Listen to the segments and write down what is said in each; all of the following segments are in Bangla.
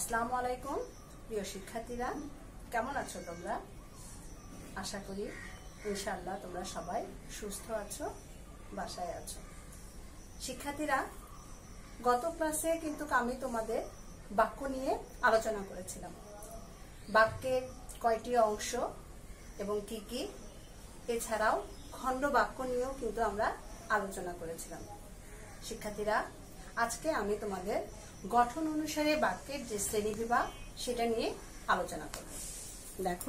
আসসালামু আলাইকুম প্রিয় শিক্ষার্থীরা, কেমন আছো তোমরা? আশা করি ইনশাআল্লাহ তোমরা সবাই সুস্থ আছো, বাসায় আছো। শিক্ষার্থীরা, গত ক্লাসে কিন্তু আমি তোমাদের বাক্য নিয়ে আলোচনা করেছিলাম। বাক্যের কয়টি অংশ এবং কি কি, এছাড়াও খণ্ড বাক্য নিয়েও কিন্তু আমরা আলোচনা করেছিলাম। শিক্ষার্থীরা, আজকে আমি তোমাদের গঠন অনুসারে বাক্যের যে শ্রেণীবিভাগ সেটা নিয়ে আলোচনা করব। দেখো,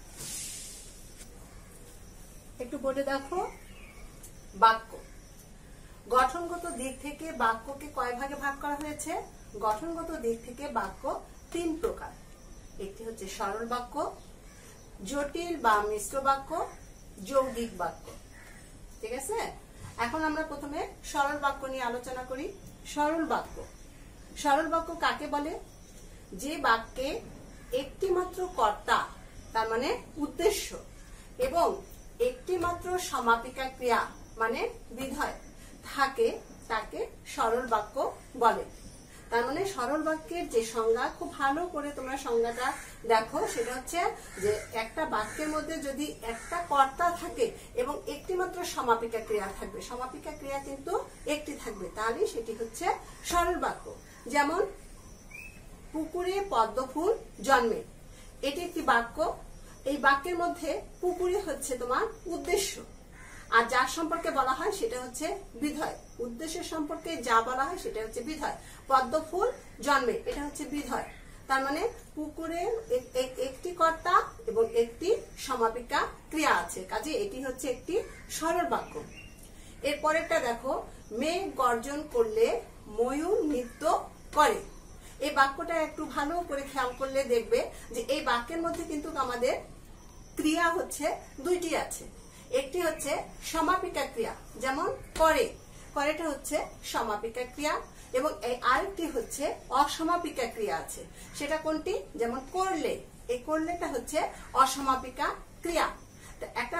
একটু বোর্ডে দেখো, বাক্য গঠনগত দিক থেকে বাক্যকে কয় ভাগে ভাগ করা হয়েছে? গঠনগত দিক থেকে বাক্য তিন প্রকার। একটি হচ্ছে সরল বাক্য, জটিল বা মিশ্র বাক্য, যৌগিক বাক্য। ঠিক আছে, এখন আমরা প্রথমে সরল বাক্য নিয়ে আলোচনা করি। সরল বাক্য, সরল বাক্য কাকে বলে? যে বাক্যে একটি মাত্র কর্তা, তার মানে উদ্দেশ্য, এবং একটি মাত্র সমাপিকা ক্রিয়া মানে বিধেয় থাকে, তাকে সরল বাক্য বলে। তার মানে সরল বাক্যের যে সংজ্ঞা, খুব ভালো করে তোমরা সংজ্ঞাটা দেখো, সেটা হচ্ছে যে একটা বাক্যের মধ্যে যদি একটা কর্তা থাকে এবং একটি মাত্র সমাপিকা ক্রিয়া থাকবে, সমাপিকা ক্রিয়া কিন্তু একটি থাকবে, তাহলে সেটি হচ্ছে সরল বাক্য। যেমন পুকুরে পদ্ম ফুল জন্মে, এটি একটি বাক্য। এই বাক্যের মধ্যে পুকুরে হচ্ছে তোমার উদ্দেশ্য, আর যার সম্পর্কে বলা হয় সেটা হচ্ছে বিধেয়। উদ্দেশ্যের সম্পর্কে যা বলা হয় সেটা হচ্ছে বিধেয়। পদ্ম ফুল জন্মে, এটা হচ্ছে বিধেয়। তার মানে পুকুরে একটি কর্তা এবং একটি সমাপিকা ক্রিয়া আছে, কাজে এটি হচ্ছে একটি সরল বাক্য। এরপরেরটা দেখো, মেঘ গর্জন করলে ময়ূর নৃত্য করে। এই বাক্যটা একটু ভালো করে খেয়াল করলে দেখবে যে এই বাক্যের মধ্যে কিন্তু আমাদের ক্রিয়া হচ্ছে দুইটি আছে। একটি হচ্ছে সমাপিকা ক্রিয়া, যেমন করে, করেটা হচ্ছে সমাপিকা ক্রিয়া, এবং এই আরেকটি হচ্ছে অসমাপিকা ক্রিয়া আছে। সেটা কোনটি? যেমন করলে, এই করলেটা হচ্ছে অসমাপিকা ক্রিয়া। একটা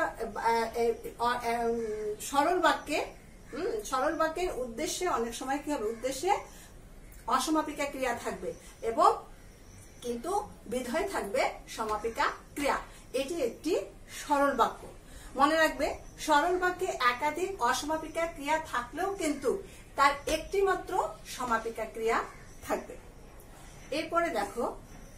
সরল বাক্যে, সরল বাক্যের উদ্দেশ্যে অনেক সময় কি হবে, উদ্দেশ্যে অসমাপিকা ক্রিয়া থাকবে এবং কিন্তু বিধেয় থাকবে সমাপিকা ক্রিয়া। এটি একটি সরল বাক্য। মনে রাখবে, সরল বাক্যে একাধিক অসমাপিকা ক্রিয়া থাকলেও কিন্তু তার একটি মাত্র সমাপিকা ক্রিয়া থাকবে। এরপরে দেখো,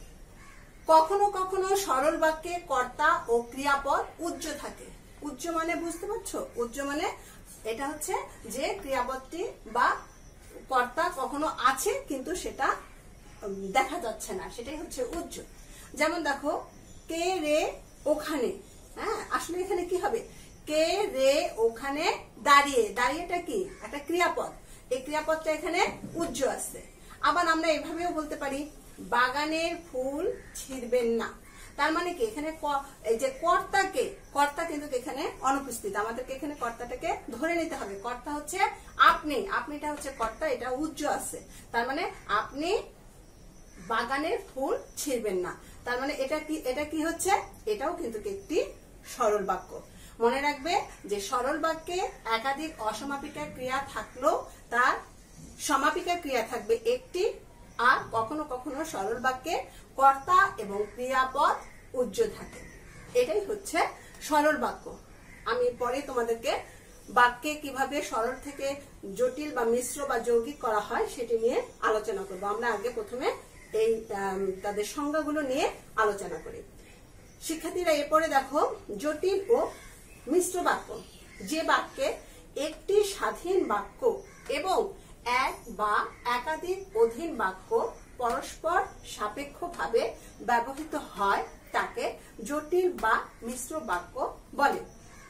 কখনো কখনো সরল বাক্যে কর্তা ও ক্রিয়াপদ উজ্জ থাকে। উজ্জ মানে বুঝতে পারছো? উজ্জ মানে এটা হচ্ছে যে ক্রিয়াপদটি বা কর্তা কখনো আছে কিন্তু সেটা দেখা যাচ্ছে না, সেটাই হচ্ছে উজ্জ। যেমন দেখো, কে রে ওখানে, হ্যাঁ, আসলে এখানে কি হবে? কে রে ওখানে দাঁড়িয়ে, দাঁড়িয়েটা কি একটা ক্রিয়াপদ, এই ক্রিয়াপদটা এখানে উজ্জ আছে। আবার আমরা এভাবেও বলতে পারি, বাগানের ফুল ছিঁড়বেন না। তার মানে কি, এখানে এই যে কর্তাকে, কর্তা কিন্তু এখানে অনুপস্থিত, আমাদেরকে এখানে কর্তাটাকে ধরে নিতে হবে। কর্তা হচ্ছে আপনি, আপনিটা হচ্ছে কর্তা, এটা উজ্জ আছে। তার মানে আপনি বাগানের ফুল ছিঁড়বেন না, তার মানে এটা কি, এটা কি হচ্ছে? এটাও কিন্তু একটি সরল বাক্য। মনে রাখবে যে সরল বাক্যে একাধিক অসমাপিকা ক্রিয়া থাকলেও তার সমাপিকা ক্রিয়া থাকবে একটি, আর কখনো কখনো সরল বাক্যে কর্তা এবং ক্রিয়াপদ উজ্জ থাকে। এটাই হচ্ছে সরল বাক্য। আমি পরে তোমাদেরকে বাক্যে কিভাবে সরল থেকে জটিল বা মিশ্র বা যৌগিক করা হয় সেটি নিয়ে আলোচনা করব। আমরা আগে প্রথমে এই তাদের সংজ্ঞাগুলো নিয়ে আলোচনা করি। শিক্ষার্থীরা, এরপরে দেখো, জটিল ও মিশ্র বাক্য। যে বাক্যে একটি স্বাধীন বাক্য এবং এক বা একাধিক অধীন বাক্য পরস্পর সাপেক্ষভাবে ব্যবহৃত হয় তাকে জটিল বা মিশ্র বাক্য বলে।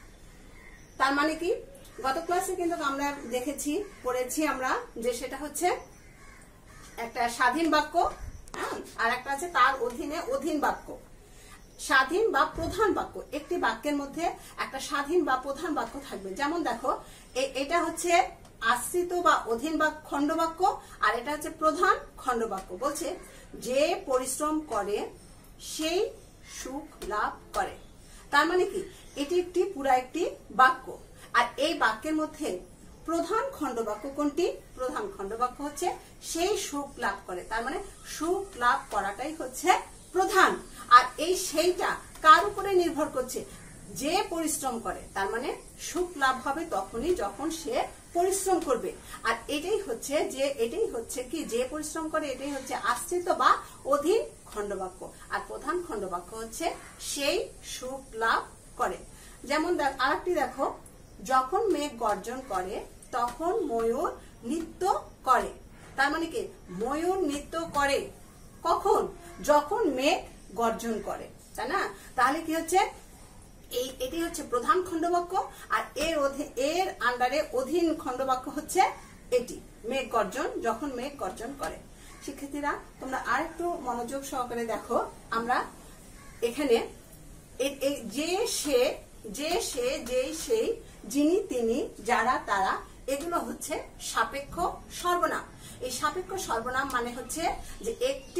তার মানে কি, গত ক্লাসে কিন্তু আমরা দেখেছি, পড়েছি আমরা যে সেটা হচ্ছে একটা স্বাধীন বাক্য, আর একটা আছে তার অধীনে অধীন বাক্য। স্বাধীন বা প্রধান বাক্য, একটি বাক্যের মধ্যে একটা স্বাধীন বা প্রধান বাক্য থাকবে। যেমন দেখো, এটা হচ্ছে আশ্রিত বা অধীন বাক্য, খণ্ড বাক্য, আর এটা হচ্ছে প্রধান খণ্ড বাক্য। বলছে, যে পরিশ্রম করে সেই সুখ লাভ করে। তার মানে কি, এটি একটি পুরা একটি বাক্য, আর এই বাক্যের মধ্যে প্রধান খণ্ডবাক্য কোনটি? প্রধান খণ্ডবাক্য হচ্ছে সেই সুখ লাভ করে, তার মানে সুখ লাভ করাটাই হচ্ছে প্রধান। আর এই সেইটা কার উপরে নির্ভর করছে? যে পরিশ্রম করে, তার মানে সুখ লাভ হবে তখনই যখন সে পরিশ্রম করবে। আর এটাই হচ্ছে কি, যে পরিশ্রম করে এটাই হচ্ছে আশ্রিত বা অধীন খণ্ডবাক্য। আর প্রধান খণ্ডবাক্য হচ্ছে সেই সুখ লাভ করে। যেমন আরেকটি দেখো, যখন মেঘ গর্জন করে তখন ময়ূর নৃত্য করে। তার মানে কি, ময়ূর নৃত্য করে কখন? যখন মেঘ গর্জন করে, তাই না? তাহলে কি হচ্ছে, এটি হচ্ছে প্রধান খণ্ডবাক্য। আর এর আন্ডারে অধীন খণ্ডবাক্য হচ্ছে এটি, মেঘ গর্জন, যখন মেঘ গর্জন করে। শিক্ষার্থীরা তোমরা আর একটু মনোযোগ সহকারে দেখো, আমরা এখানে যে সে, যেই সেই, যিনি তিনি, যারা তারা, এগুলো হচ্ছে সাপেক্ষ সর্বনাম। এই সাপেক্ষ সর্বনাম মানে হচ্ছে যে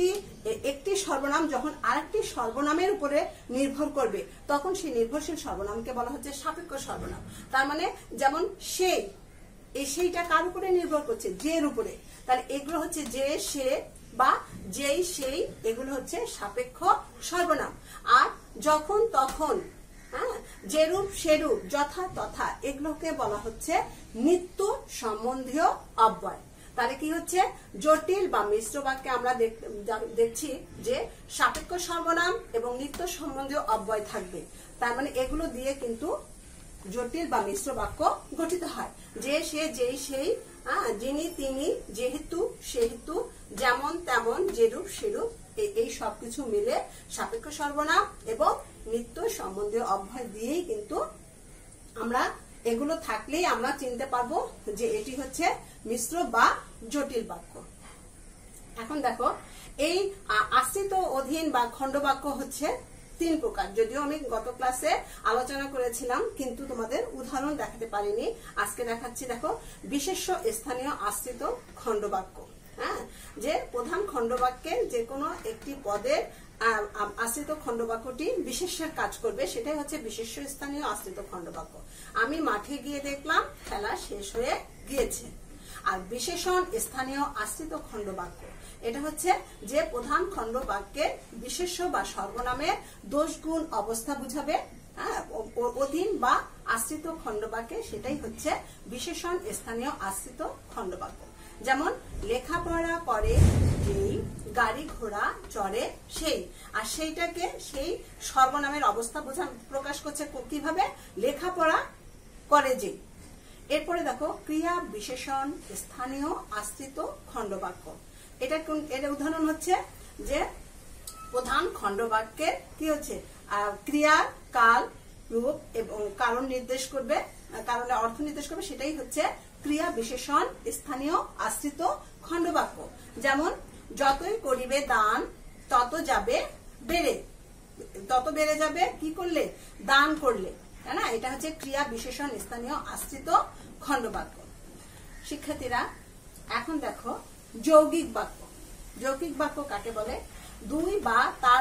একটি সর্বনাম যখন আরেকটি সর্বনামের উপরে নির্ভর করবে তখন সেই নির্ভরশীল সর্বনামকে বলা হচ্ছে সাপেক্ষ সর্বনাম। তার মানে যেমন সেই, এই সেইটা কার উপরে নির্ভর করছে? যের উপরে। তাহলে এগুলো হচ্ছে যে সে বা যেই সেই, এগুলো হচ্ছে সাপেক্ষ সর্বনাম। আর যখন তখন, যেরূপ সেরূপ, যথা তথা, এগুলোকে বলা হচ্ছে নিত্য সম্বন্ধীয় অব্যয়। তাহলে কি হচ্ছে, জটিল বা মিশ্র বাক্যে আমরা দেখছি যে সাপেক্ষ সর্বনাম এবং নিত্য সম্বন্ধীয় অব্যয় থাকবে। তার মানে এগুলো দিয়ে কিন্তু জটিল বা মিশ্র বাক্য গঠিত হয়। যে সে, যেই সেই, যিনি তিনি, যেহেতু সেহেতু, যেমন তেমন, যেরূপ সেরূপ, এই সবকিছু মিলে সাপেক্ষ সর্বনাম এবং নিত্য সম্বন্ধীয় অব্যয় দিয়েই কিন্তু আমরা, এগুলো থাকলেই আমরা চিনতে পারবো যে এটি হচ্ছে মিশ্র বা জটিল বাক্য। এখন দেখো, এই আশ্রিত, অধীন বা খণ্ডবাক্য হচ্ছে 3 প্রকার। যদিও আমি গত ক্লাসে আলোচনা করেছিলাম কিন্তু তোমাদের উদাহরণ দেখাতে পারিনি, আজকে দেখাচ্ছি। দেখো, বিশেষ্য স্থানীয় আশ্রিত খণ্ডবাক্য। যে প্রধান খণ্ডবাক্যের যে কোনো একটি পদের আশ্রিত খণ্ডবাক্যটি বিশেষ্যের কাজ করবে, সেটাই হচ্ছে বিশেষ্য স্থানীয় আশ্রিত খণ্ডবাক্য। আমি মাঠে গিয়ে দেখলাম খেলা শেষ হয়ে গিয়েছে। আর বিশেষণ স্থানীয় আশ্রিত খণ্ডবাক্য, এটা হচ্ছে যে প্রধান খণ্ডবাক্যের বিশেষ্য বা সর্বনামের দোষ গুণ অবস্থা বুঝাবে। অধীন বা আশ্রিত খণ্ডবাক্যে সেটাই হচ্ছে বিশেষণ স্থানীয় আশ্রিত খণ্ডবাক্য। যেমন লেখাপড়া করে যেই, গাড়ি ঘোড়া চড়ে সেই। আর সেইটাকে সেই সর্বনামের অবস্থা প্রকাশ করছে কিভাবে? লেখাপড়া করে যেই। এরপরে দেখো, ক্রিয়া বিশেষণ স্থানীয় আশ্রিত খণ্ডবাক্য। এর উদাহরণ হচ্ছে যে প্রধান খণ্ডবাক্যের কি হচ্ছে, ক্রিয়া, কাল, রূপ এবং কারণ নির্দেশ করবে, কারণের অর্থ নির্দেশ করবে, সেটাই হচ্ছে ক্রিয়া বিশেষণ স্থানীয় আশ্রিত খণ্ডবাক্য। যেমন যতই করিবে দান তত যাবে বেড়ে, তত বেড়ে যাবে কি করলে? দান করলে, তাই না? এটা হচ্ছে ক্রিয়া বিশেষণ স্থানীয় আশ্রিত খণ্ডবাক্য। শিক্ষার্থীরা এখন দেখো যৌগিক বাক্য। যৌগিক বাক্য কাকে বলে? 2 বা তার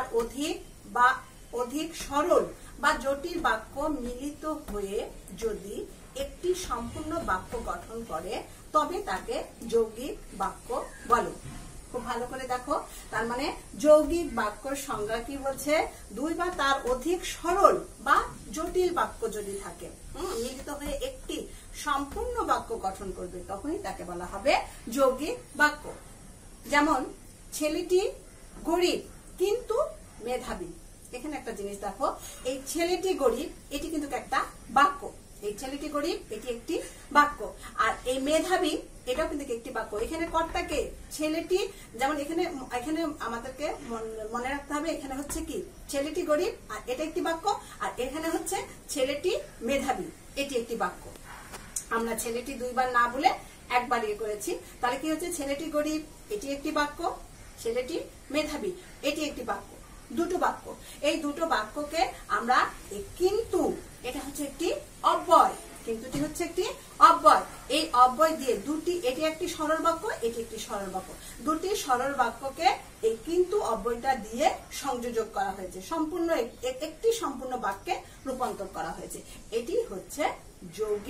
অধিক সরল বা জটিল বাক্য মিলিত হয়ে যদি একটি সম্পূর্ণ বাক্য গঠন করে তবে তাকে যৌগিক বাক্য বলে। খুব ভালো করে দেখো, তার মানে যৌগিক বাক্যর সংজ্ঞা কি বলছে? 2 বা তার অধিক সরল বা জটিল বাক্য যদি থাকে, মিলিত হয়ে একটি সম্পূর্ণ বাক্য গঠন করবে তখনই তাকে বলা হবে যৌগিক বাক্য। যেমন ছেলেটি গরিব কিন্তু মেধাবী। এখানে একটা জিনিস দেখো, এই ছেলেটি গরিব এটি কিন্তু একটা বাক্য। এই ছেলেটি গরিব এটি একটি বাক্য। আর এই মেধাবী এটাও কিন্তু একটি বাক্য। এখানে কর্তাকে ছেলেটি, যেমন এখানে আমাদেরকে মনে রাখতে হবে, এখানে হচ্ছে কি ছেলেটি গরিব আর এটা একটি বাক্য, আর এখানে হচ্ছে ছেলেটি মেধাবী এটি একটি বাক্য। আমরা ছেলেটি 2 বার না বলে একবার করেছি, তাহলে কি হচ্ছে? ছেলেটি গরিব এটি একটি বাক্য, ছেলেটি মেধাবী এটি একটি বাক্য, দুটো বাক্য। এই দুটো বাক্যকে আমরা কিন্তু, এটা হচ্ছে একটি অব্যয়, কিন্তুটি হচ্ছে একটি অব্যয়। এই অব্যয় দিয়ে দুটি, এটি একটি সরল বাক্য, এটি একটি সরল বাক্য, দুটি সরল বাক্যকে এই কিন্তু অব্যয়টা দিয়ে সংযোজক করা হয়েছে, সম্পূর্ণ একটি সম্পূর্ণ বাক্যে রূপান্তর করা হয়েছে। এটি হচ্ছে যৌগিক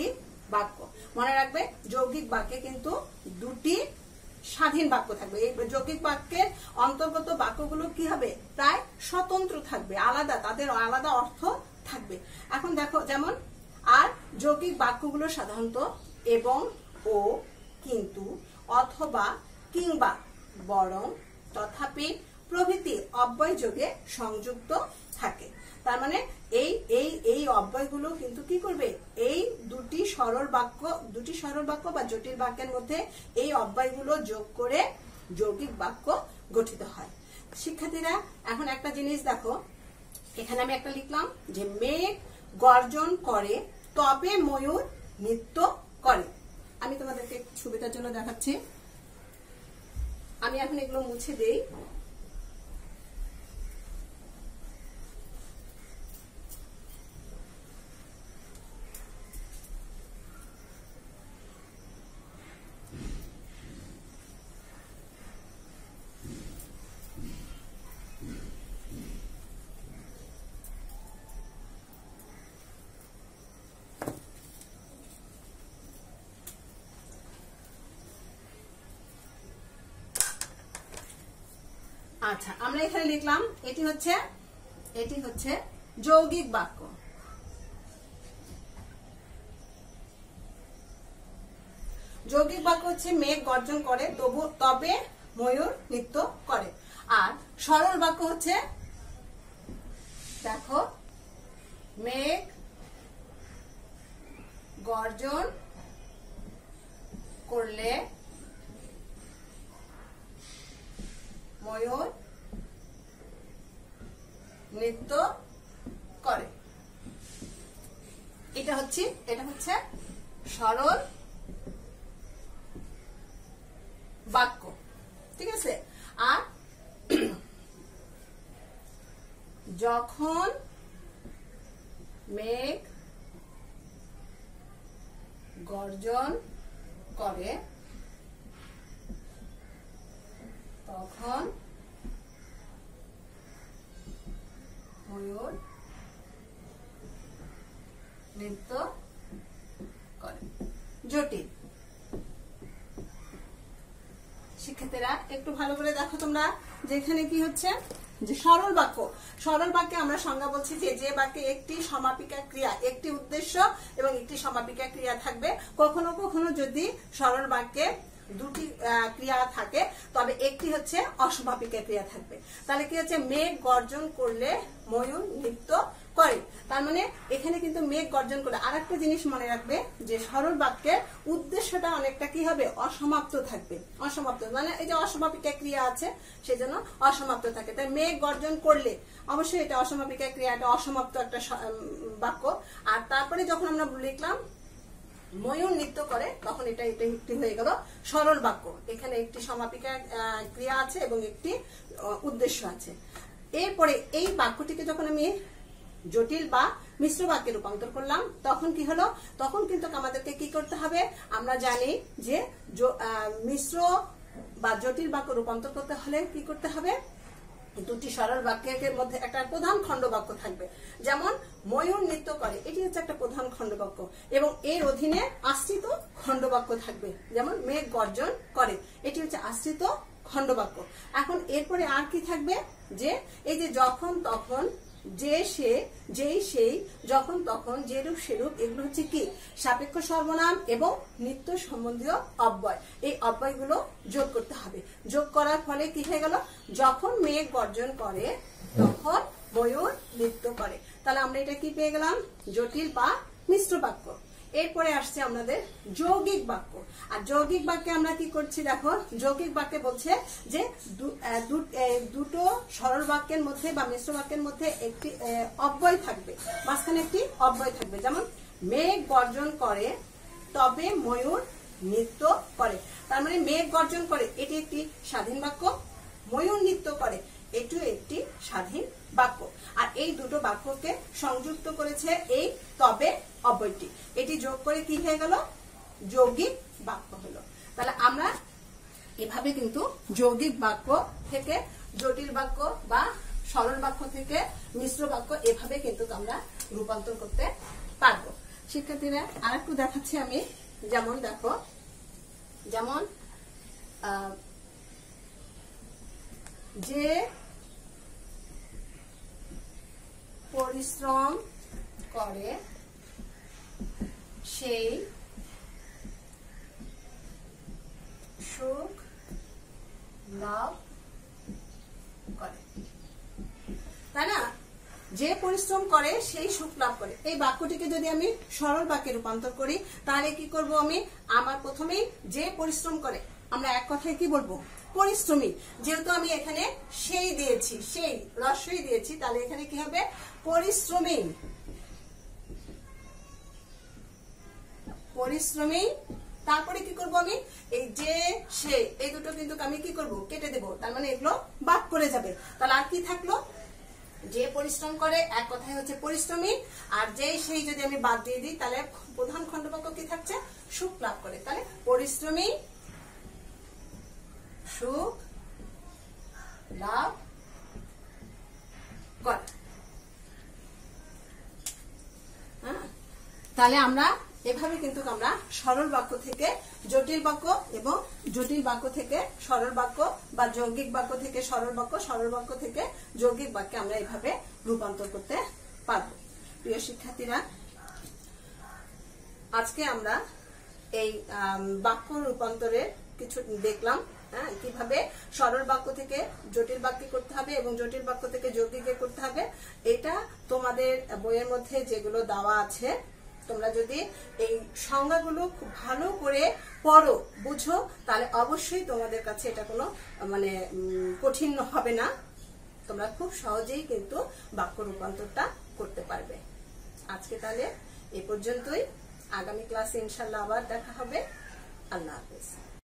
বাক্য। মনে রাখবে যৌগিক বাক্যে কিন্তু দুটি স্বাধীন বাক্য থাকবে। এই যৌগিক বাক্যের অন্তর্গত বাক্যগুলো কি হবে, প্রায় স্বতন্ত্র থাকবে, আলাদা, তাদের আলাদা অর্থ থাকবে। এখন দেখো যেমন, আর যৌগিক বাক্যগুলো সাধারণত এবং, ও, কিন্তু, অথবা, কিংবা, বরং, তথাপি প্রভৃতি অব্যয় যোগে সংযুক্ত থাকে। তার মানে এই এই এই অব্যয়গুলো কিন্তু কি করবে, এই দুটি সরল বাক্য বা জটিল বাক্যের মধ্যে এই অব্যয়গুলো যোগ করে যৌগিক বাক্য গঠিত হয়। শিক্ষার্থীরা এখন একটা জিনিস দেখো, এখানে আমি একটা লিখলাম যে মেঘ গর্জন করে তবে ময়ূর নৃত্য করে। আমি তোমাদেরকে সুবিধার জন্য দেখাচ্ছি, আমি এখন এগুলো মুছে দেই। আচ্ছা, আমরা এখানে লিখলাম এটি হচ্ছে যৌগিক বাক্য। যৌগিক বাক্য হচ্ছে মেঘ গর্জন করে তবে ময়ূর নৃত্য করে। আর সরল বাক্য হচ্ছে, দেখো, মেঘ গর্জন করলে ময়ূর নৃত্য করে। এটা হচ্ছে সরল বাক্য, ঠিক আছে। আর যখন মেঘ গর্জন করে তখন ময়ূর নৃত্য করে। জটিল। শিক্ষার্থীরা একটু ভালো করে দেখো তোমরা, যেখানে কি হচ্ছে যে সরল বাক্যে আমরা সংজ্ঞা বলছি যে বাক্যে একটি সমাপিকা ক্রিয়া, একটি উদ্দেশ্য এবং একটি সমাপিকা ক্রিয়া থাকবে। কখনো কখনো যদি সরল বাক্যে দুটি ক্রিয়া থাকে তবে একটি হচ্ছে অসমাপিকা ক্রিয়া থাকবে। তাহলে কি হচ্ছে, মেঘ গর্জন করলে ময়ূর নৃত্য করে। তার মানে এখানে কিন্তু মেঘ গর্জন করে। আর একটা জিনিস মনে রাখবে যে সরল বাক্যের উদ্দেশ্যটা অনেকটা কি হবে, অসমাপ্ত থাকবে। অসমাপ্ত মানে এই যে অসমাপিকা ক্রিয়া আছে সেজন্য অসমাপ্ত থাকে। তাই মেঘ গর্জন করলে অবশ্যই এটা অসমাপিকা ক্রিয়া, এটা অসমাপ্ত একটা বাক্য। আর তারপরে যখন আমরা লিখলাম ময়ূর নৃত্য করে তখন এটা একটি হয়ে গেল সরল বাক্য। এখানে একটি সমাপিকা ক্রিয়া আছে এবং একটি উদ্দেশ্য আছে। এরপরে এই বাক্যটিকে যখন আমি জটিল বা মিশ্র বাক্যে রূপান্তর করলাম তখন কি হলো, তখন কিন্তু আমাদেরকে কি করতে হবে, আমরা জানি যে মিশ্র বা জটিল বাক্য রূপান্তর করতে হলে কি করতে হবে, দুটি সরল বাক্যের মধ্যে একটা প্রধান খণ্ড বাক্য থাকবে। যেমন ময়ূর নৃত্য করে, এটি হচ্ছে একটা প্রধান খণ্ড বাক্য এবং এর অধীনে আশ্রিত খণ্ড বাক্য থাকবে। যেমন মেঘ গর্জন করে, এটি হচ্ছে আশ্রিত খণ্ড বাক্য। এখন এরপরে আর কি থাকবে, যে এই যে যখন তখন, যে সে, যেই সেই, যখন তখন, যেরূপ সেরূপ, এগুলো হচ্ছে কি সাপেক্ষ সর্বনাম এবং নিত্য সম্বন্ধীয় অব্যয়। এই অব্যয়গুলো যোগ করতে হবে। যোগ করার ফলে কি হয়ে গেল, যখন মেঘ গর্জন করে তখন ময়ূর নৃত্য করে। তাহলে আমরা এটা কি পেয়ে গেলাম, জটিল বা মিশ্র বাক্য। এরপরে আসছে আমাদের যৌগিক বাক্য। আর যৌগিক বাক্যে আমরা কি করছি, দেখো যৌগিক বাক্যে বলছে যে দুটো সরল বাক্যের মধ্যে বা মিশ্র বাক্যের মধ্যে একটি অব্যয় থাকবে, মাঝখানে একটি অব্যয় থাকবে। যেমন মেঘ গর্জন করে তবে ময়ূর নৃত্য করে। তার মানে মেঘ গর্জন করে এটি একটি স্বাধীন বাক্য, ময়ূর নৃত্য করে এটিও একটি স্বাধীন বাক্য। আর এই দুটো বাক্যকে সংযুক্ত করেছে এই তবে অব্যয়টি, এটি যোগ করে কি হয়ে গেল, যৌগিক বাক্য হলো। তাহলে আমরা এভাবে কিন্তু যৌগিক বাক্য থেকে জটিল বাক্য বা সরল বাক্য থেকে মিশ্র বাক্য এভাবে কিন্তু আমরা রূপান্তর করতে পারবো। শিক্ষার্থীরা আরেকটু দেখাচ্ছি আমি। যেমন দেখো, যেমন যে পরিশ্রম করে সেই সুখ লাভ করে, তাই না? যে পরিশ্রম করে সেই সুখ লাভ করে। এই বাক্যটিকে যদি আমি সরল বাক্যে রূপান্তর করি তাহলে কি করব আমি? আমার প্রথমেই যে পরিশ্রম করে, আমরা এক কথায় কি বলবো? পরিশ্রমী। যেহেতু আমি এখানে সেই দিয়েছি, সেই রস্যই দিয়েছি, তাহলে এখানে কি হবে? পরিশ্রমী। পরিশ্রমী। তারপরে কি করব আমি? এই যে সে, এই দুটো কিন্তু আমি কি করব? কেটে দেব। তার মানে এগুলো বাদ পড়ে যাবে। তাহলে আর কি থাকলো? যে পরিশ্রম করে, এক কথায় হচ্ছে পরিশ্রমী। আর যে সেই যদি আমি বাদ দিয়ে দিই তাহলে প্রধান খণ্ডবাক্য কি থাকছে? সুখ লাভ করে। তাহলে পরিশ্রমী সুখ লাভ করে। হ্যাঁ, তাহলে আমরা এভাবে কিন্তু আমরা সরল বাক্য থেকে জটিল বাক্য এবং জটিল বাক্য থেকে সরল বাক্য বা যৌগিক বাক্য থেকে সরল বাক্য, সরল বাক্য থেকে যৌগিক বাক্যে আমরা এভাবে রূপান্তর করতে পারবো। প্রিয় শিক্ষার্থীরা, আজকে আমরা এই বাক্য রূপান্তরের কিছু দেখলাম। হ্যাঁ, কিভাবে সরল বাক্য থেকে জটিল বাক্যে করতে হবে এবং জটিল বাক্য থেকে যৌগিকে করতে হবে। এটা তোমাদের বইয়ের মধ্যে যেগুলো দেওয়া আছে, তোমরা যদি এই সংজ্ঞাগুলো খুব ভালো করে পড়ো, বুঝো, তাহলে অবশ্যই তোমাদের কাছে এটা কোনো মানে কঠিন হবে না। তোমরা খুব সহজেই কিন্তু বাক্য রূপান্তরটা করতে পারবে। আজকে তাহলে এ পর্যন্তই। আগামী ক্লাসে ইনশাআল্লাহ আবার দেখা হবে। আল্লাহ হাফেজ।